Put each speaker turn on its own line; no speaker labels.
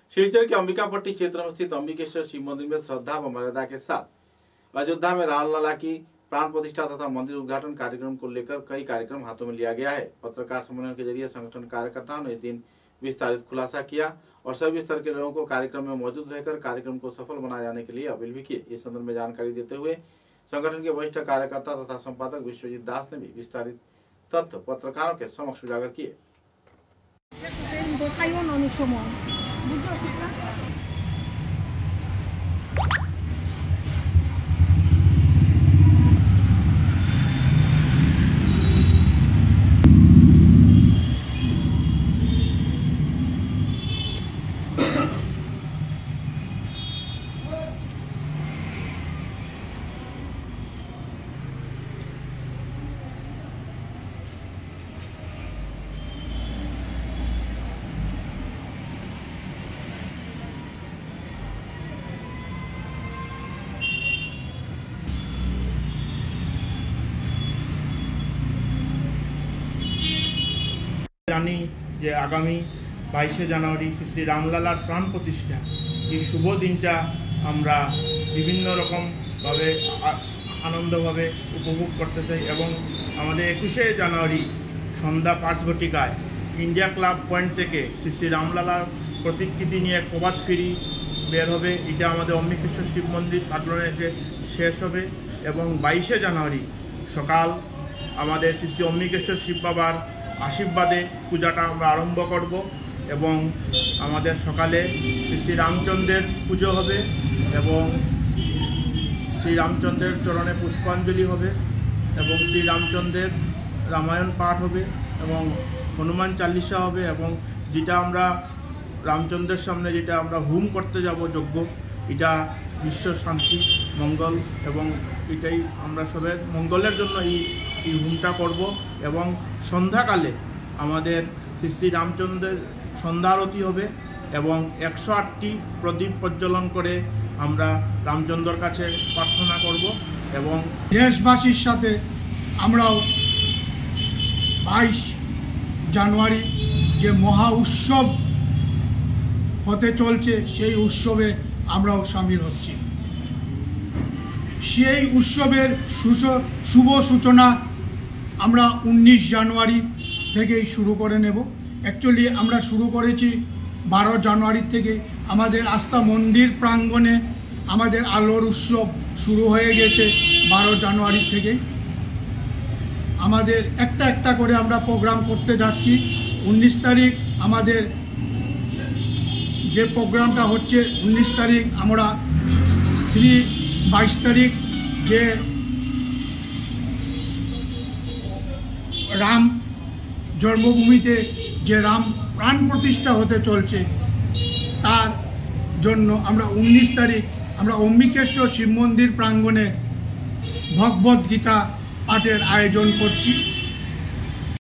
शिलचर के अंबिकापट्टी क्षेत्र में स्थित अंबिकेश्वर शिव मंदिर में श्रद्धा व मर्यादा के साथ अयोध्या में रामलला की प्राण प्रतिष्ठा तथा मंदिर उद्घाटन कार्यक्रम को लेकर कई कार्यक्रम हाथों में लिया गया है। पत्रकार सम्मेलन के जरिए संगठन कार्यकर्ताओं ने इस दिन विस्तारित खुलासा किया और सभी स्तर के लोगों को कार्यक्रम में मौजूद रहकर कार्यक्रम को सफल बनाए जाने के लिए अपील भी की। इस संदर्भ में जानकारी देते हुए संगठन के वरिष्ठ कार्यकर्ता तथा संपादक विश्वजीत दास ने भी विस्तारित तथ्य पत्रकारों के समक्ष उजागर किए।
জানি যে আগামী 22শে জানুয়ারি শ্রী রামলালার প্রাণ প্রতিষ্ঠা এই শুভ দিনটা আমরা বিভিন্ন রকম ভাবে আনন্দভাবে উপভোগ করতে চাই এবং আমাদের 21শে জানুয়ারি সন্ধ্যা 5 ঘটিকায় ইন্ডিয়া ক্লাব পয়েন্ট থেকে শ্রী রামলালার প্রতিকৃতি নিয়ে প্রভাত ফেরি বের হবে। এটা আমাদের অম্বিকেশ্বর শিব মন্দির প্রাঙ্গণে এসে শেষ হবে এবং 22শে জানুয়ারি সকাল আমাদের শ্রী অম্বিকেশ্বর শিব বাবার আশীর্বাদে পূজাটা আমরা আরম্ভ করব এবং আমাদের সকালে শ্রী রামচন্দ্রের পুজো হবে এবং শ্রী রামচন্দ্রের চরণে পুষ্পাঞ্জলি হবে এবং শ্রী রামচন্দ্রের রামায়ণ পাঠ হবে এবং হনুমান চালিসা হবে এবং যেটা আমরা রামচন্দ্রের সামনে যেটা আমরা হোম করতে যাব যজ্ঞ, এটা বিশ্ব শান্তি মঙ্গল এবং এটাই আমরা সবাই মঙ্গলের জন্য এই হোমটা করব এবং সন্ধ্যাকালে আমাদের শ্রী রামচন্দ্রের সন্ধ্যা আরতি হবে এবং 108টি প্রদীপ প্রজ্বলন করে আমরা রামচন্দ্রের কাছে প্রার্থনা করব এবং
দেশবাসীর সাথে আমরাও 22 জানুয়ারি যে মহা উৎসব হতে চলছে সেই উৎসবে আমরাও শামিল হচ্ছি। সেই উৎসবের শুভ সূচনা আমরা 19 জানুয়ারি থেকেই শুরু করে নেব। অ্যাকচুয়ালি আমরা শুরু করেছি 12 জানুয়ারি থেকে। আমাদের আস্থা মন্দির প্রাঙ্গণে আমাদের আলোর উৎসব শুরু হয়ে গেছে 12 জানুয়ারি থেকে। আমাদের একটা একটা করে আমরা প্রোগ্রাম করতে যাচ্ছি। 19 তারিখ আমাদের যে প্রোগ্রামটা হচ্ছে 19 তারিখ আমরা 22 তারিখ যে রাম জন্মভূমিতে যে রাম প্রাণ প্রতিষ্ঠা হতে চলছে তার জন্য আমরা 19 তারিখ আমরা অম্বিকেশ্বর শিব মন্দির প্রাঙ্গণে ভগবদ্ গীতা পাঠের আয়োজন করছি।